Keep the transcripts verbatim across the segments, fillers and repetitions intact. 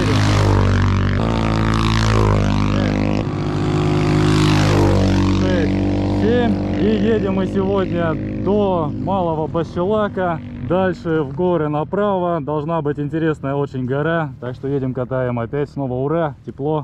шесть, семь. И едем мы сегодня до Малого Башилака. Дальше в горы направо. Должна быть интересная очень гора. Так что едем, катаем опять. Снова ура, тепло.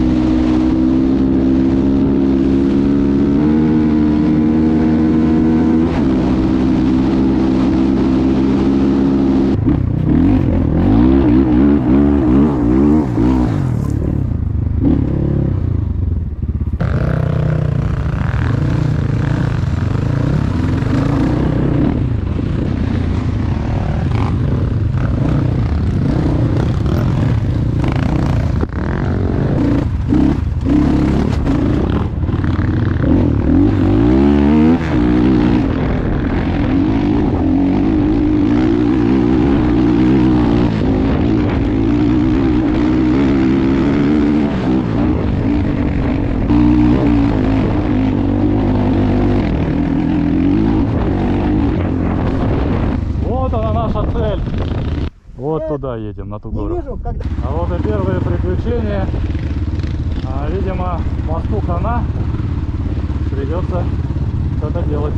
Вот туда едем, на ту гору. Вижу, когда... А вот и первые приключения. А, видимо, мосту хана. Придется что-то делать.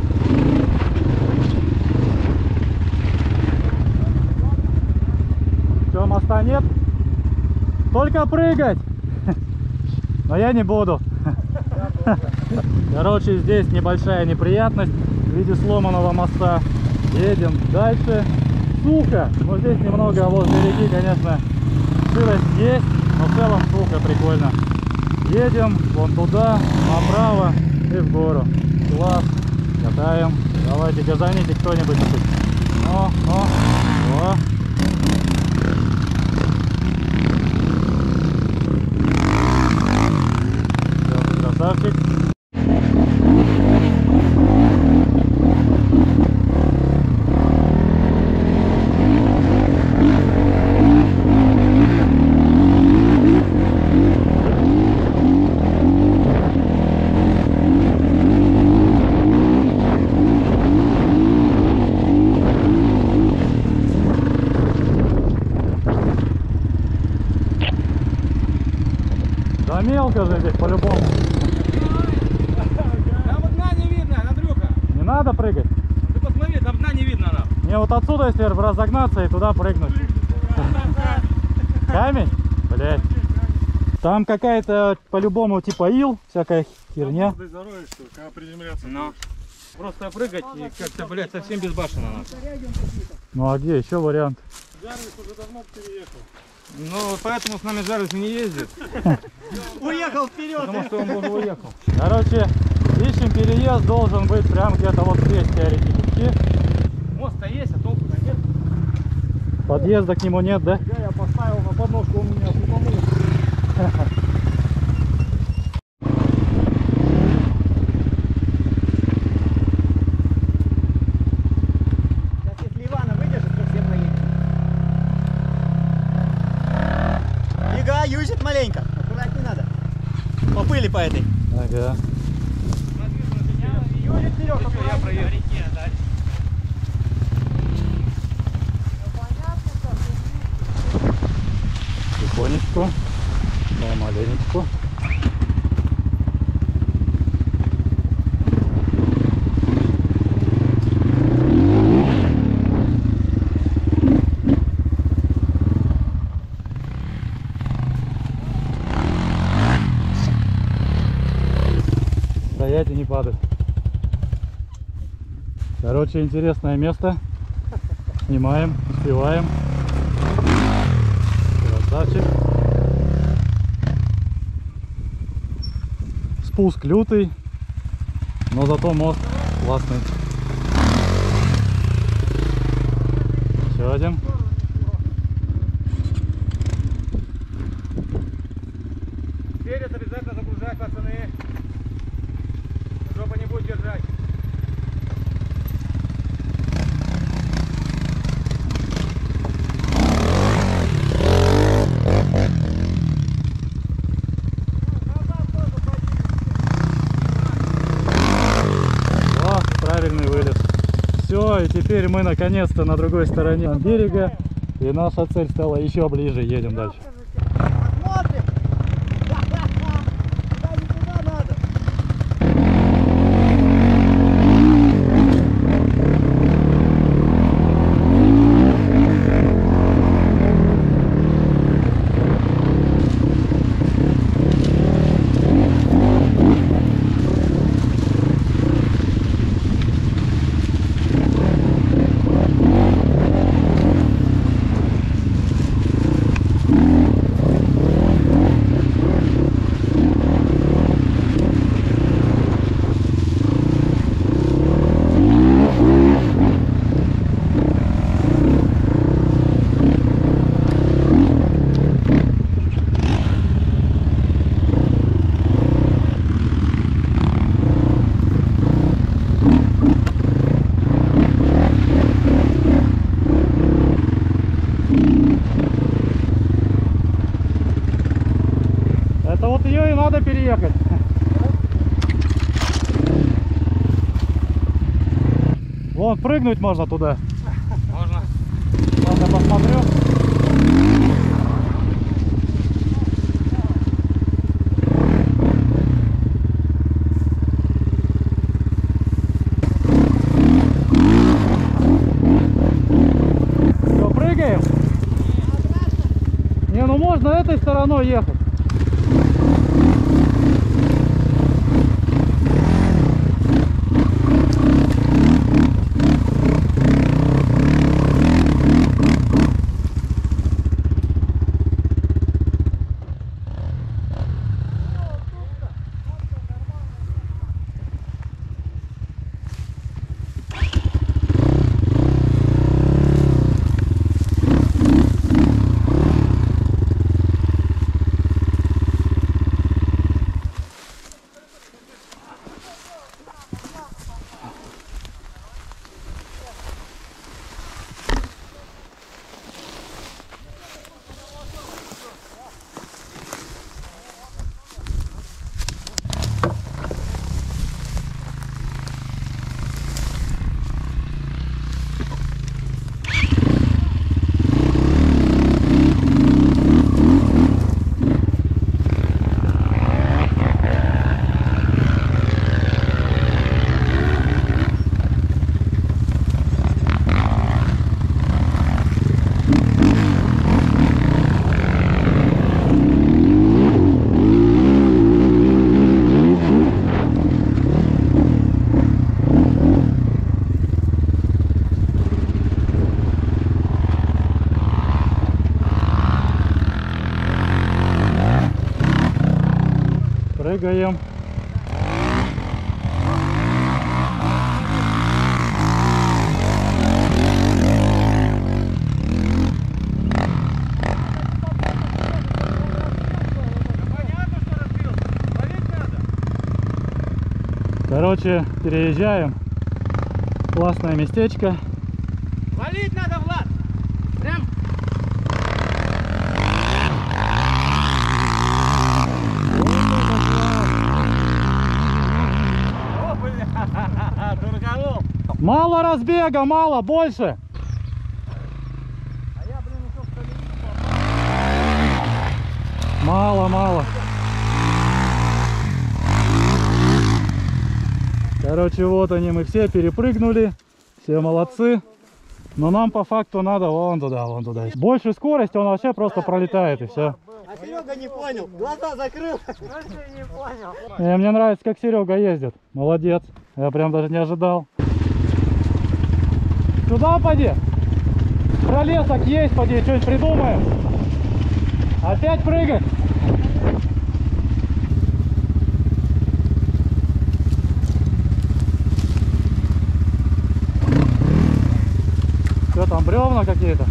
Что, моста нет? Только прыгать! Но я не буду. Короче, здесь небольшая неприятность в виде сломанного моста. Едем дальше. Сухо, но здесь немного возле реки, конечно, сырость есть, но в целом сухо, прикольно. Едем вон туда, направо и в гору. Класс, катаем. Давайте газаните кто-нибудь. О, о, о. Все, красавчик. Да мелко же здесь по-любому. Там дна не видно, Андрюха. Не надо прыгать. Ты посмотри, там дна не видно нам. Мне вот отсюда, если разогнаться и туда прыгнуть. Камень? Блять. Там какая-то по-любому типа ил, всякая херня. Когда приземляться. Но. Просто прыгать и как-то, блядь, совсем безбашенно надо. Ну а где еще вариант? Джарвис уже давно переехал. Ну, поэтому с нами Джарвис не ездит. Уехал вперед! Потому что он уже уехал. Короче, ищем переезд, должен быть прям где-то вот здесь теоретически. Мост-то есть, а толку-то нет. Подъезда к нему нет, да? Да, я поставил на подножку, он меня сломал. Сейчас если Ивана выдержит, то все поедет. Ига, юзит маленько. Аккуратнее надо. По пыли по этой. Ага. Юзит вперед, Я проеду. Тихонечку, помаленечку. Стоять и не падать. Короче, интересное место. Снимаем, успеваем. Красавчик. Спуск лютый, но зато мост классный. Еще один. Перед обязательно загружать, пацаны. Жопа не будет держать. Правильный вылет. Все, и теперь мы наконец-то на другой стороне берега, и наша цель стала еще ближе. Едем дальше. ее и надо переехать. Вон, прыгнуть можно туда. Можно. Ладно, посмотрю. Все, прыгаем? Не, ну можно этой стороной ехать. Прыгаем. Короче, переезжаем. Классное местечко. Валить надо, Влад. Прям. О, бля, дураколов. Мало разбега, мало, больше. А я, блин, еще в колею. Мало, мало. Короче, вот они, мы все перепрыгнули. Все молодцы. Но нам по факту надо вон туда, вон туда. Больше скорости, он вообще просто пролетает и все. А Серега не понял, глаза закрыл. Вообще не понял. И мне нравится, как Серега ездит. Молодец. Я прям даже не ожидал. Сюда поди. Пролесок есть, поди, что-нибудь придумаем. Опять прыгать. Что там, бревна какие-то?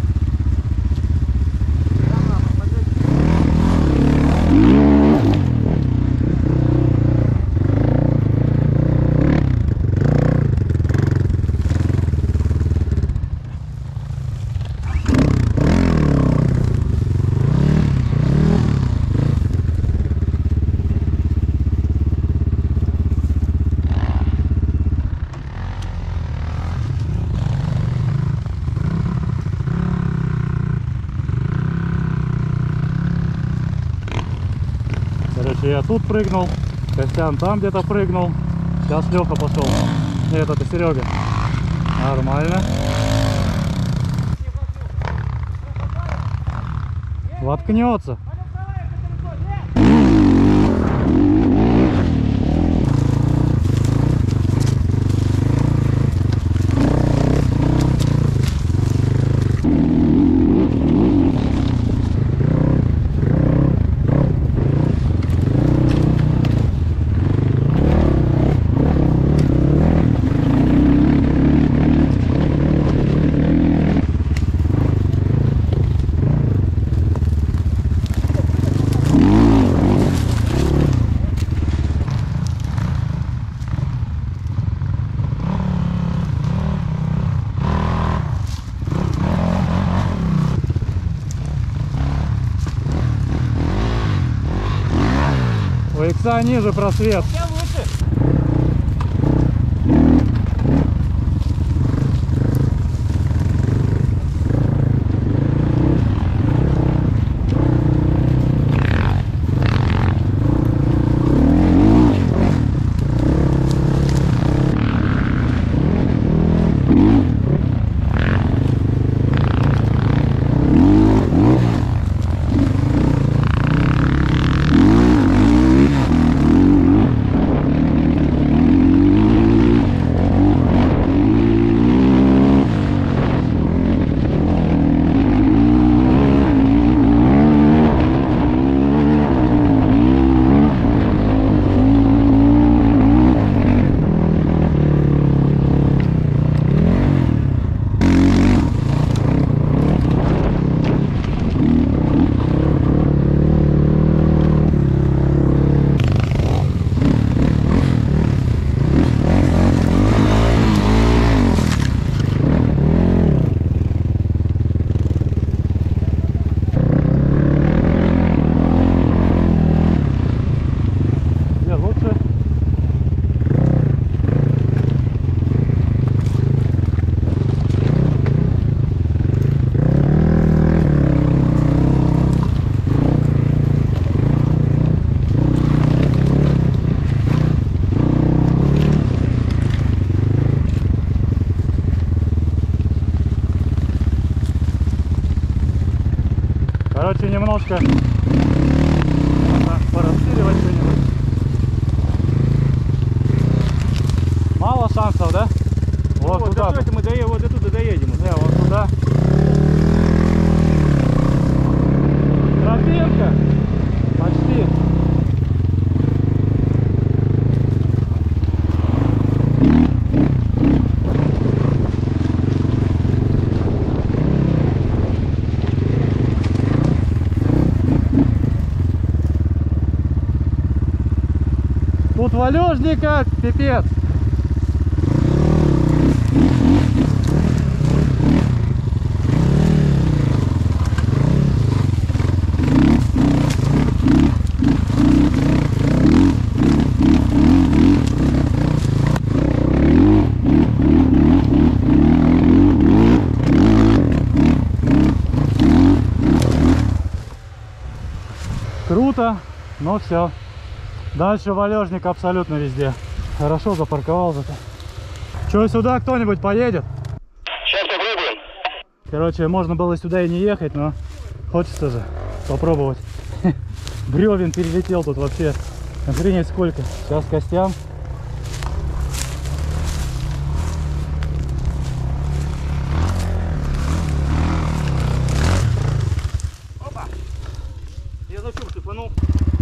Я тут прыгнул, Костян там где-то прыгнул. Сейчас Леха пошел. Нет, это Серега. Нормально. Воткнется. Икса ниже просвет. Я лучше. Короче, немножко надо порасширивать что-нибудь. Мало шансов, да? Вот, Вот, туда. давайте мы доедем, вот до туда доедем. Не, вот туда. Тропинка. Почти. Тут валежника пипец. Круто, но все. Дальше валежник абсолютно везде. Хорошо запарковал зато. Че, сюда кто-нибудь поедет? Сейчас попробуем. Короче, можно было сюда и не ехать, но хочется же попробовать. Бревен перелетел тут вообще. Охренеть сколько. Сейчас к костям. Опа! Я за чур цепанул.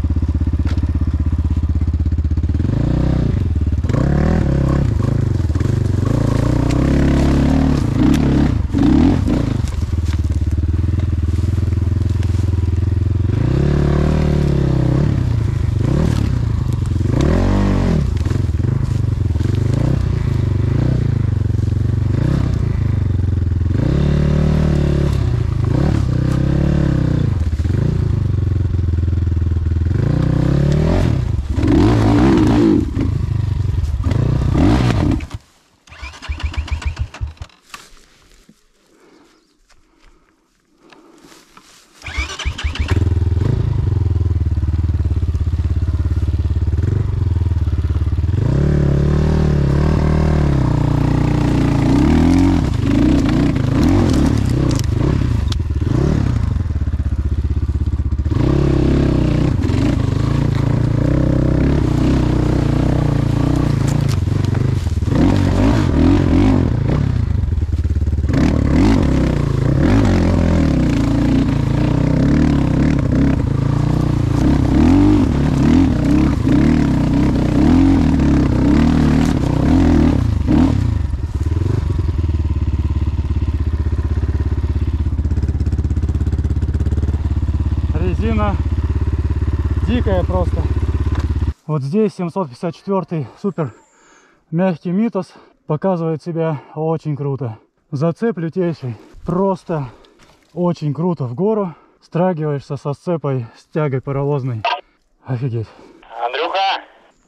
Резина дикая просто. Вот здесь семьсот пятьдесят четвёртый супер мягкий Митос показывает себя очень круто. Зацеп лютейший. Просто очень круто в гору. Страгиваешься со сцепой, с тягой паровозной. Офигеть. Андрюх?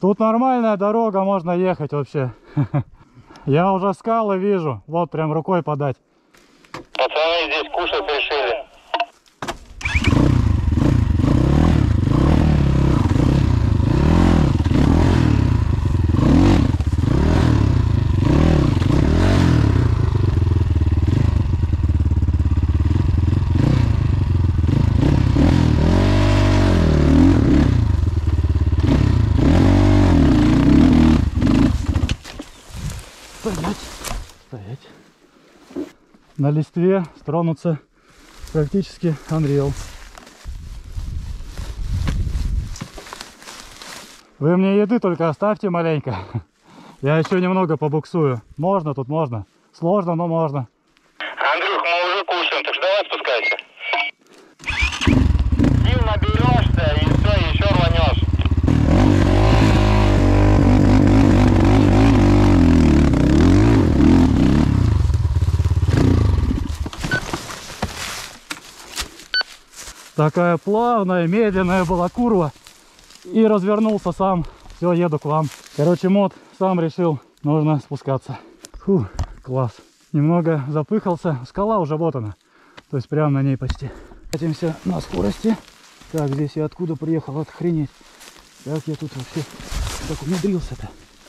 Тут нормальная дорога, можно ехать вообще. Я уже скалы вижу. Вот прям рукой подать. Пацаны здесь кушать решили. Стоять, стоять. На листве стронуться практически Unreal. Вы мне еды только оставьте маленько. Я еще немного побуксую. Можно тут, можно. Сложно, но можно. Андрюх, мы уже кушаем, так что давай спускайся. Сил наберешься и все, еще рванешь. Такая плавная, медленная была курва. И развернулся сам. Все, еду к вам. Короче, мод сам решил, нужно спускаться. Фу, класс. Немного запыхался. Скала уже вот она. То есть прямо на ней почти. Катимся на скорости. Так, здесь я откуда приехал? Охренеть. Как я тут вообще так умудрился-то?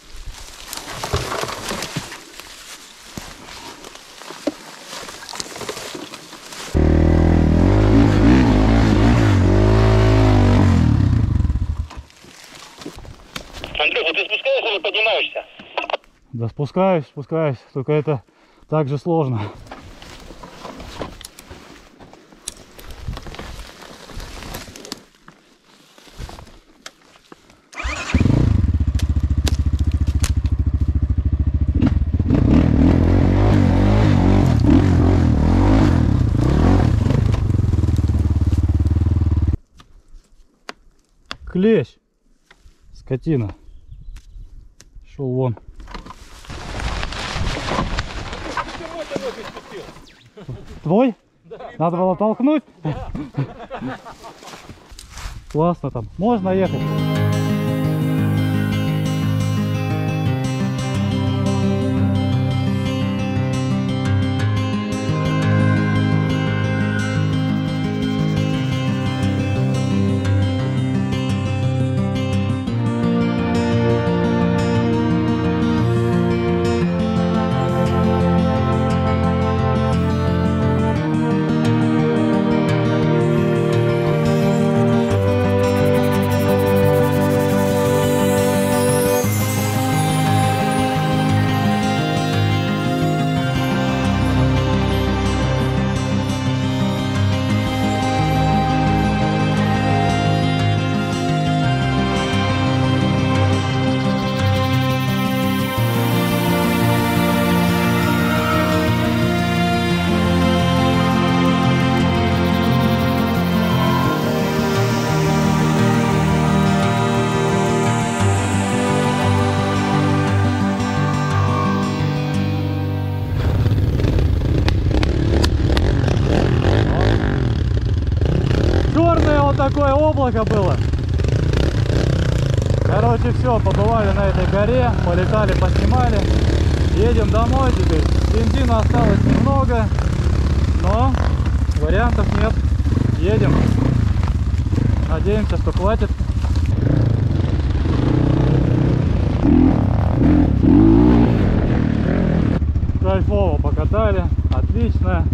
Андрюха, ты спускаешься или поднимаешься? Да спускаюсь, спускаюсь. Только это так же сложно. Клещ, скотина, шел вон. Твой? Да. Надо было толкнуть? Да. Классно там. Можно ехать. Такое облако было. Короче, все, побывали на этой горе, полетали, поснимали. Едем домой теперь. Бензина осталось немного, но вариантов нет. Едем. Надеемся, что хватит. Кайфово покатали, отлично.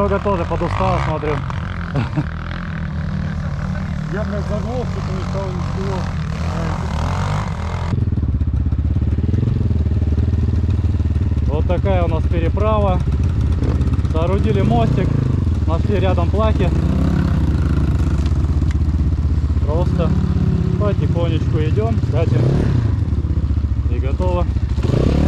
Серега тоже подустал, смотрю. Я блядь заглох, что не стало ничего. Вот такая у нас переправа. Соорудили мостик, нашли рядом плахи. Просто потихонечку идем, кстати, и готово.